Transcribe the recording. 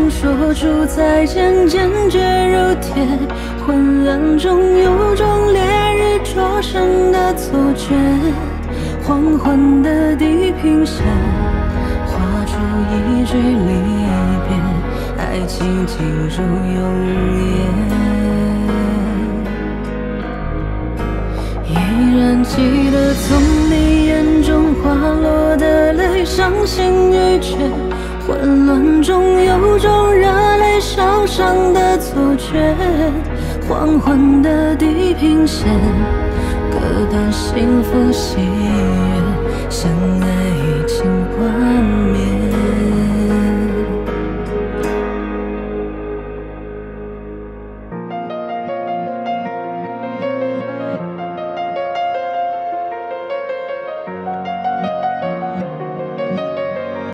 中说出再见，坚决如铁。昏暗中有种烈日灼身的错觉，黄昏的地平线画出一句离别，爱情进入永夜。依然记得从你眼中滑落的泪，伤心欲绝。混乱中有种热泪烧伤的错觉，黄昏的地平线，割断幸福喜悦。